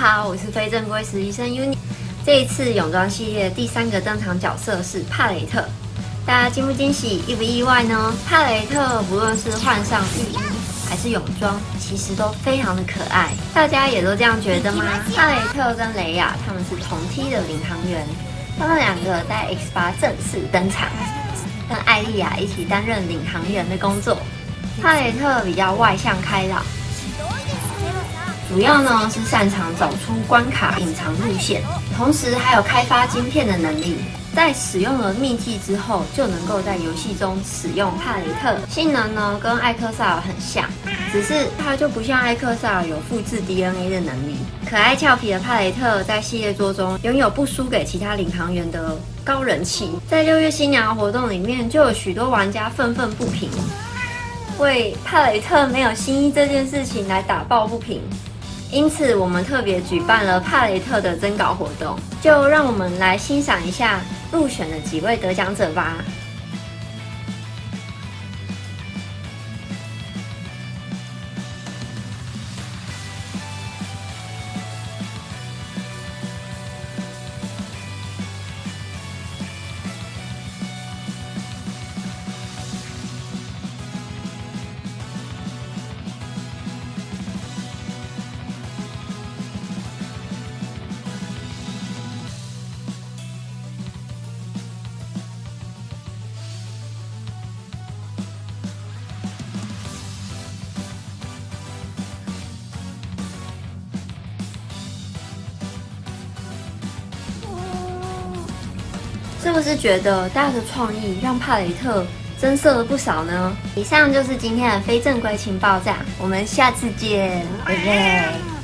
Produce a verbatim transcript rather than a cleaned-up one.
好，我是非正规实习生 Uni。这一次泳装系列第三个登场角色是帕雷特，大家惊不惊喜，意不意外呢？帕雷特不论是换上浴衣还是泳装，其实都非常的可爱，大家也都这样觉得吗？帕雷特跟雷亚他们是同梯的领航员，他们两个在 X 八正式登场，跟艾莉亚一起担任领航员的工作。帕雷特比较外向开朗。 主要呢是擅长找出关卡、隐藏路线，同时还有开发晶片的能力。在使用了秘技之后，就能够在游戏中使用帕雷特。性能呢跟艾克萨尔很像，只是它就不像艾克萨尔有复制 D N A 的能力。可爱俏皮的帕雷特在系列作中拥有不输给其他领航员的高人气。在六月新娘活动里面，就有许多玩家愤愤不平，为帕雷特没有新衣这件事情来打抱不平。 因此，我们特别举办了帕雷特的征稿活动，就让我们来欣赏一下入选的几位得奖者吧。是不是觉得大家的创意让帕雷特增色了不少呢？以上就是今天的非正规情报站，我们下次见，拜拜。